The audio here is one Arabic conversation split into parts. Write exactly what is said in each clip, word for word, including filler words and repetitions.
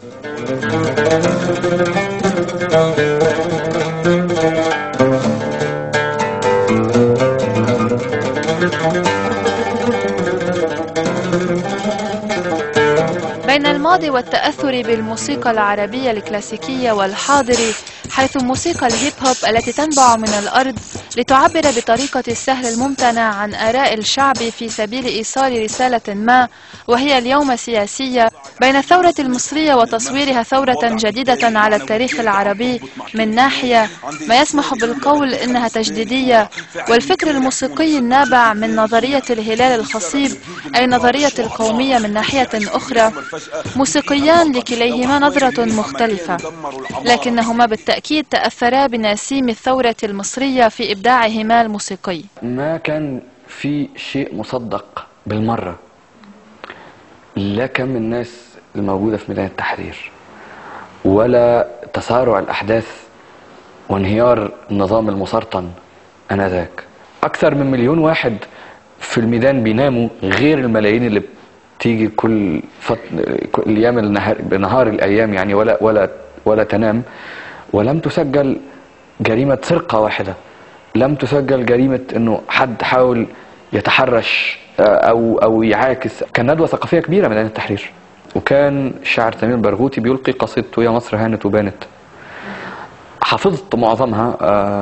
بين الماضي والتأثر بالموسيقى العربية الكلاسيكية والحاضر، حيث موسيقى الهيب هوب التي تنبع من الأرض لتعبر بطريقة السهل الممتنع عن آراء الشعب في سبيل إيصال رسالة ما، وهي اليوم سياسية، بين الثورة المصرية وتصويرها ثورة جديدة على التاريخ العربي من ناحية، ما يسمح بالقول إنها تجديدية، والفكر الموسيقي النابع من نظرية الهلال الخصيب أي نظرية القومية من ناحية أخرى، موسيقيان لكليهما نظرة مختلفة، لكنهما بالتأكيد تأثرا بنسيم الثورة المصرية في إبداعهما الموسيقي. ما كان في شيء مصدق بالمرة، لا كم الناس الموجودة في ميدان التحرير ولا تسارع الأحداث وانهيار النظام المسرطن آنذاك. أكثر من مليون واحد في الميدان بيناموا، غير الملايين اللي بتيجي كل فط... كل أيام النهار بنهار الأيام يعني ولا ولا ولا تنام. ولم تسجل جريمة سرقة واحدة، لم تسجل جريمة إنه حد حاول يتحرش أو أو يعاكس. كان ندوة ثقافية كبيرة ميدان التحرير، وكان الشاعر سمير البرغوثي بيلقي قصيدته يا مصر هانت وبانت. حفظت معظمها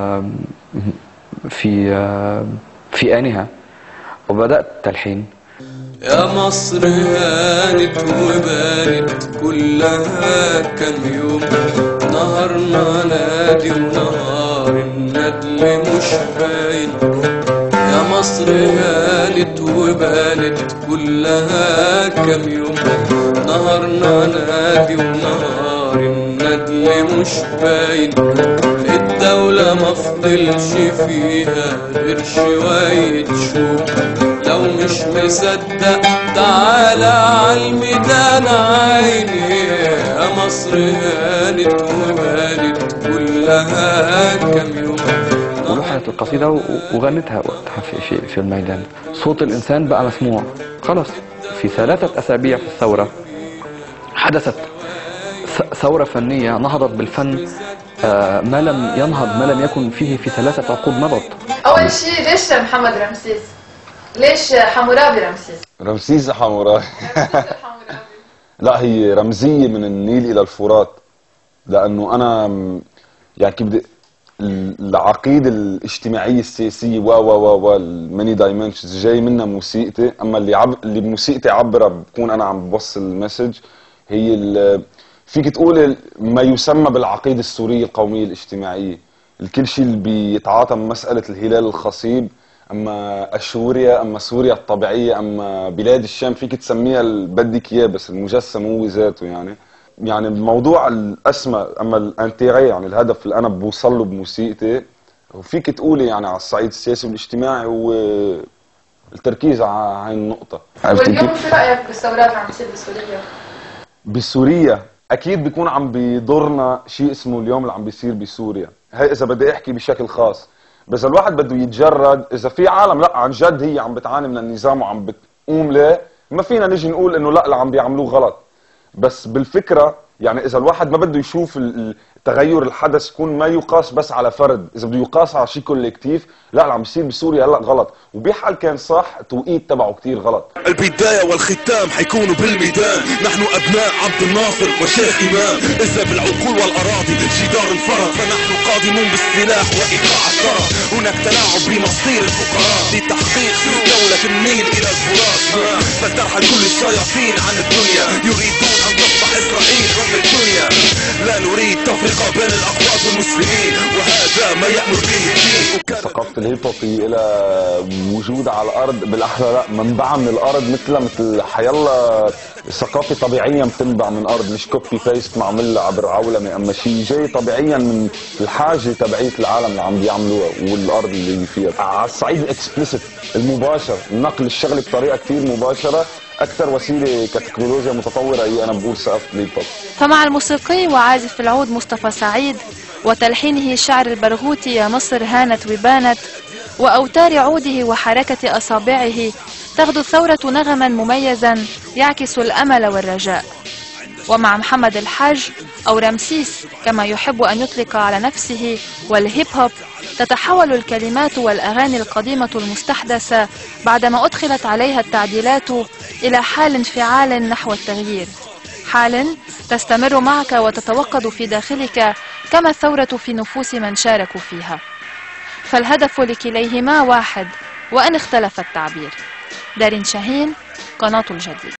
في في آنها وبدأت تلحين. يا مصر هانت وبانت كلها كم يوم، نهارنا نادي ونهار الندل مش باين. يا مصر هانت وبانت كلها كم يوم، نهارنا نادي ونهار الندل مش باين. الدولة مفضلش فيها غير شوية شوق، لو مش مصدق تعالى عالميدان عيني. يا مصر هانت وبانت كلها كم يوم. ولحنت القصيدة وغنتها وقتها في, في, في الميدان. صوت الإنسان بقى مسموع خلاص. في ثلاثة أسابيع في الثورة حدثت ثورة فنية نهضت بالفن ما لم ينهض ما لم يكن فيه في ثلاثة عقود مضت. أول شيء ليش محمد رمسيس؟ ليش حمورابي رمسيس؟ رمسيس حمورابي لا، هي رمزية من النيل إلى الفرات، لأنه أنا يعني كيف بدي العقيدة الاجتماعية السياسية و و و و الماني دايمنشنز جاي منها موسيقتي. أما اللي عب اللي بموسيقتي عبرها بكون أنا عم بوصل المسج. هي فيك تقول ما يسمى بالعقيدة السورية القومية الاجتماعية، الكل شيء اللي بيتعاطى مسألة الهلال الخصيب، اما سوريا، اما سوريا الطبيعيه، اما بلاد الشام، فيك تسميها اللي بدك اياه، بس المجسم هو ذاته. يعني يعني الموضوع الاسمى، اما الانتيغي يعني الهدف اللي انا بوصل له بموسيقتي، وفيك تقولي يعني على الصعيد السياسي والاجتماعي هو التركيز على هاي النقطه. واليوم شو رايك بالثورات اللي عم تصير بسوريا؟ بسوريا اكيد بيكون عم بيضرنا شيء اسمه اليوم اللي عم بيصير بسوريا. هي اذا بدي احكي بشكل خاص، بس الواحد بده يتجرد. اذا في عالم لا عن جد هي عم بتعاني من النظام وعم بتقوم له، ما فينا نجي نقول انه لا اللي عم بيعملوه غلط. بس بالفكره يعني اذا الواحد ما بده يشوف التغير الحدث يكون ما يقاس بس على فرد، اذا بده يقاس على شيء كوليكتيف، لا اللي عم بيصير بسوريا هلا غلط، وبحال كان صح التوقيت تبعه كثير غلط. البدايه والختام حيكونوا بالميدان، نحن ابناء عبد الناصر وشيخ امام. اذا بالعقول والاراضي جدار انفرض، فنحن قادمون بالسلاح وايقاع الثرى. هناك تلاعب بمصير الفقراء لتحقيق دوله النيل الى الفرات، فترحل كل الشياطين عن الدنيا، يريدون ان تصبح اسرائيل رب الدنيا. لا نريد تفرقه بين الاقوات والمسلمين، وهذا ما يامر به الدين. ثقافه الهيب هوب هي لها وجود على الارض، بالاحرى لا منبعها من الارض، مثلها مثل حيالله ثقافه طبيعيا بتنبع من الارض، مش كوبي بيست معمول عبر عولمه، اما شيء جاي طبيعيا من الحاجه تبعيه العالم اللي عم بيعملوها والارض اللي فيها. على الصعيد الاكسبليسيت المباشر، نقل الشغله بطريقه كثير مباشره، أكثر وسيلة كتكنولوجيا متطورة هي أنا بقول ثقافة الهيب هوب. فمع الموسيقي وعازف العود مصطفى سعيد وتلحينه الشاعر البرغوثي يا مصر هانت وبانت، وأوتار عوده وحركة أصابعه، تغدو الثورة نغما مميزا يعكس الأمل والرجاء. ومع محمد الحاج أو رمسيس كما يحب أن يطلق على نفسه والهيب هوب، تتحول الكلمات والأغاني القديمة المستحدثة بعدما أدخلت عليها التعديلات إلى حال انفعال نحو التغيير، حال تستمر معك وتتوقد في داخلك كما الثورة في نفوس من شاركوا فيها. فالهدف لكليهما واحد وإن اختلف التعبير. دارين شاهين، قناة الجديد.